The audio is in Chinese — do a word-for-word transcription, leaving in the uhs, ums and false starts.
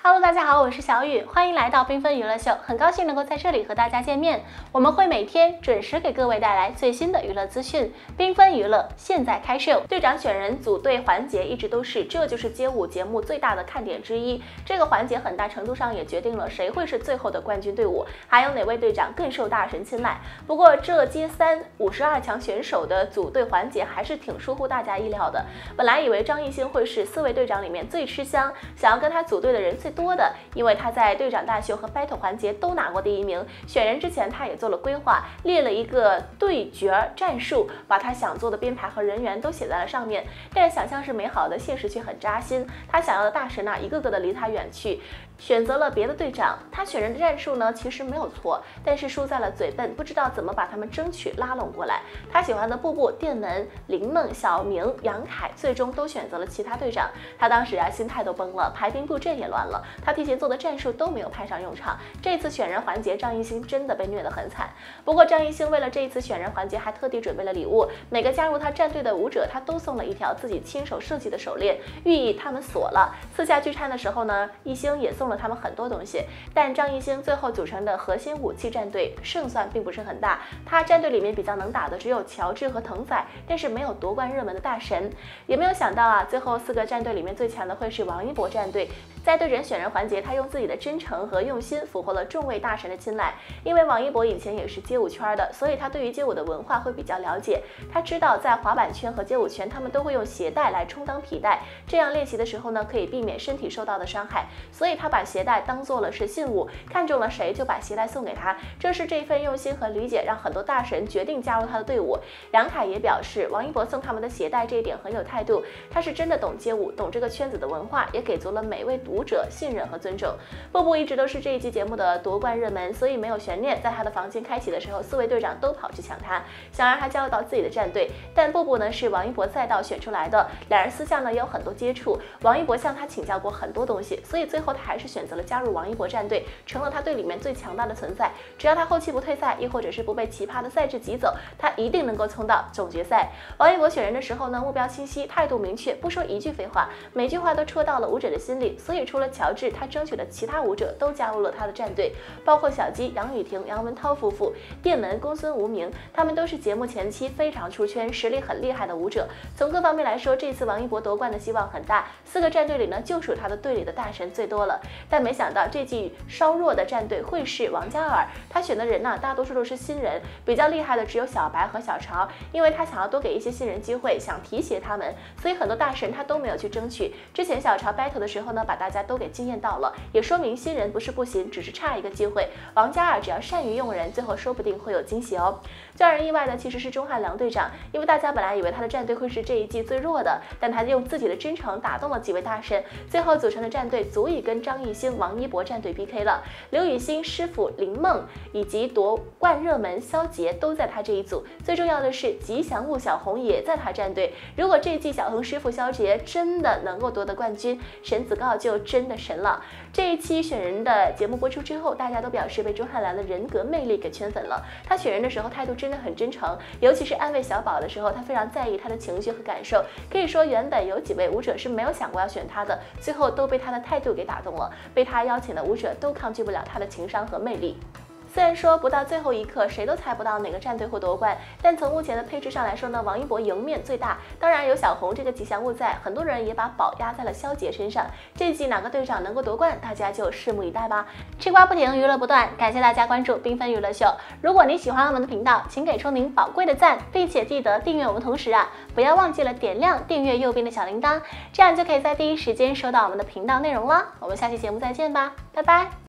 Hello， 大家好，我是小雨，欢迎来到缤纷娱乐秀，很高兴能够在这里和大家见面。我们会每天准时给各位带来最新的娱乐资讯。缤纷娱乐现在开秀，队长选人组队环节一直都是，这就是街舞节目最大的看点之一。这个环节很大程度上也决定了谁会是最后的冠军队伍，还有哪位队长更受大神青睐。不过这街三五十二强选手的组队环节还是挺出乎大家意料的。本来以为张艺兴会是四位队长里面最吃香，想要跟他组队的人最多的，因为他在队长大秀和 battle 环节都拿过第一名。选人之前他也做了规划，列了一个对决战术，把他想做的编排和人员都写在了上面。但是想象是美好的，现实却很扎心。他想要的大神啊，一个个的离他远去，选择了别的队长。他选人的战术呢，其实没有错，但是输在了嘴笨，不知道怎么把他们争取拉拢过来。他喜欢的步步、电门、林梦、小明、杨凯，最终都选择了其他队长。他当时啊，心态都崩了，排兵布阵也乱了。他提前做的战术都没有派上用场。这次选人环节，张艺兴真的被虐得很惨。不过张艺兴为了这一次选人环节，还特地准备了礼物，每个加入他战队的舞者，他都送了一条自己亲手设计的手链，寓意他们锁了。私下聚餐的时候呢，艺兴也送了他们很多东西。但张艺兴最后组成的核心武器战队胜算并不是很大，他战队里面比较能打的只有乔治和腾仔，但是没有夺冠热门的大神。也没有想到啊，最后四个战队里面最强的会是王一博战队。在对人选人环节，他用自己的真诚和用心俘获了众位大神的青睐。因为王一博以前也是街舞圈的，所以他对于街舞的文化会比较了解。他知道在滑板圈和街舞圈，他们都会用鞋带来充当皮带，这样练习的时候呢，可以避免身体受到的伤害。所以他把鞋带当做了是信物，看中了谁就把鞋带送给他。正是这一份用心和理解，让很多大神决定加入他的队伍。杨凯也表示，王一博送他们的鞋带这一点很有态度，他是真的懂街舞，懂这个圈子的文化，也给足了每位读者信任和尊重。步步一直都是这一期节目的夺冠热门，所以没有悬念。在他的房间开启的时候，四位队长都跑去抢他，想让他加入到自己的战队。但步步呢是王一博赛道选出来的，两人私下呢也有很多接触。王一博向他请教过很多东西，所以最后他还是选择了加入王一博战队，成了他队里面最强大的存在。只要他后期不退赛，亦或者是不被奇葩的赛制挤走，他一定能够冲到总决赛。王一博选人的时候呢，目标清晰，态度明确，不说一句废话，每句话都戳到了舞者的心里。所以除了乔治，他争取的其他舞者都加入了他的战队，包括小鸡、杨雨婷、杨文涛夫妇、电门、公孙无名，他们都是节目前期非常出圈、实力很厉害的舞者。从各方面来说，这次王一博夺冠的希望很大。四个战队里呢，就属他的队里的大神最多了。但没想到这季稍弱的战队会是王嘉尔，他选的人呢，大多数都是新人，比较厉害的只有小白和小潮，因为他想要多给一些新人机会，想提携他们，所以很多大神他都没有去争取。之前小潮 battle 的时候呢，把大家都给惊艳到了，也说明新人不是不行，只是差一个机会。王嘉尔只要善于用人，最后说不定会有惊喜哦。最让人意外的其实是钟汉良队长，因为大家本来以为他的战队会是这一季最弱的，但他用自己的真诚打动了几位大神，最后组成的战队足以跟张艺兴、王一博战队 P K 了。刘雨欣师傅林梦以及夺冠热门肖杰都在他这一组。最重要的是，吉祥物小红也在他战队。如果这一季小红师傅肖杰真的能够夺得冠军，神子高就真的神了。这一期选人的节目播出之后，大家都表示被钟汉良的人格魅力给圈粉了。他选人的时候态度真的很真诚，尤其是安慰小宝的时候，他非常在意他的情绪和感受。可以说原本有几位舞者是没有想过要选他的，最后都被他的态度给打动了。被他邀请的舞者都抗拒不了他的情商和魅力。虽然说不到最后一刻谁都猜不到哪个战队会夺冠，但从目前的配置上来说呢，王一博赢面最大。当然有小红这个吉祥物在，很多人也把宝压在了肖杰身上。这季哪个队长能够夺冠，大家就拭目以待吧。吃瓜不停，娱乐不断，感谢大家关注缤纷娱乐秀。如果你喜欢我们的频道，请给出您宝贵的赞，并且记得订阅我们，同时啊，不要忘记了点亮订阅右边的小铃铛，这样就可以在第一时间收到我们的频道内容了。我们下期节目再见吧，拜拜。